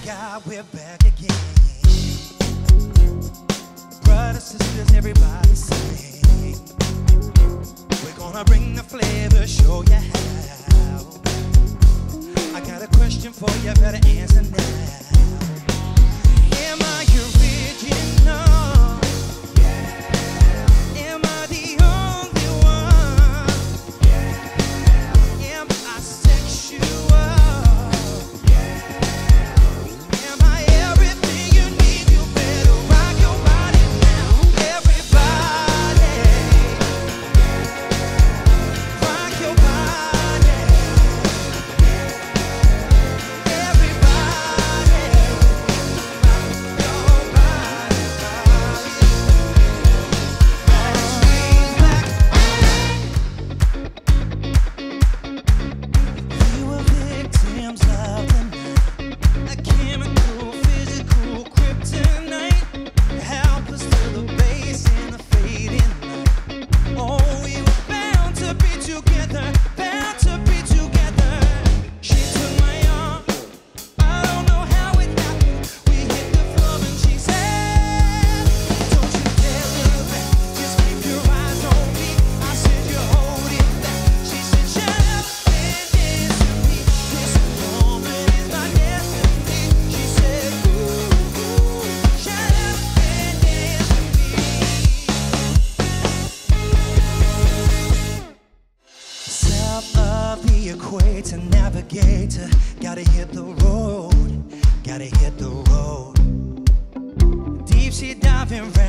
God, we're back again. Brothers, sisters, everybody sing. We're gonna bring the flavor, show you how. I got a question for you, better answer now. Am I original? Yeah. Am I the only one? Yeah. Am I sexual? Yeah. Am I everything you need? You better rock your body now. Everybody, rock your body. Everybody, rock your body. We were victims of the night, a chemical, physical kryptonite, helpless to the base in the fading light. Oh, we were bound to be together, bound to be together. She took my arm, I don't know how it happened. We hit the floor and she said, don't you dare look back, just keep your eyes on me. I said, you hold it back. She said, shut up and dance with me. This woman is my destiny. She said, ooh, shut up and dance with me. South of the equator, navigator, gotta hit the road, gotta hit the road. Deep sea diving.